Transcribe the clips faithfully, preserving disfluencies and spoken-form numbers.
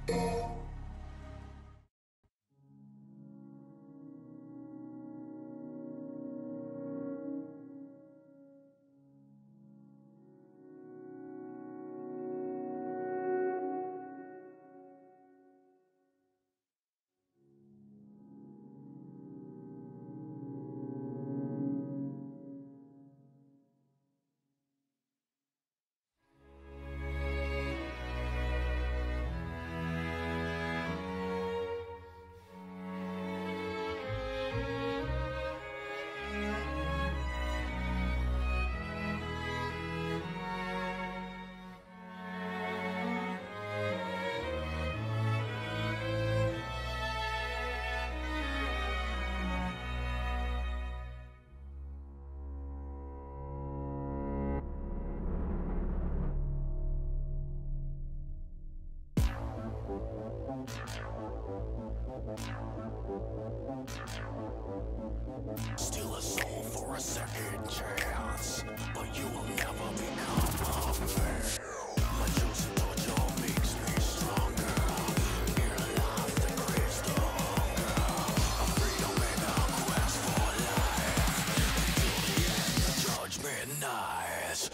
Steal a soul for a second chance, but you will never become a man. My chosen dojo makes me stronger. Near life that craves the hunger of freedom and a quest for life. Until the end, the judgment night.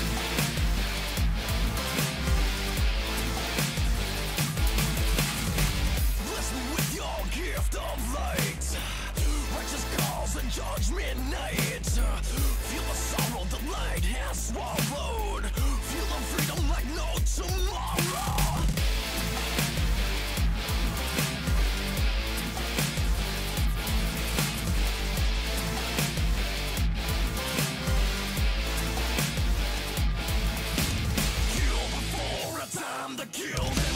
Bless me with your gift of light. Righteous calls and judgment night. Feel the sorrow the light has swallowed. Feel the freedom like no tomorrow. Kill before a time to kill.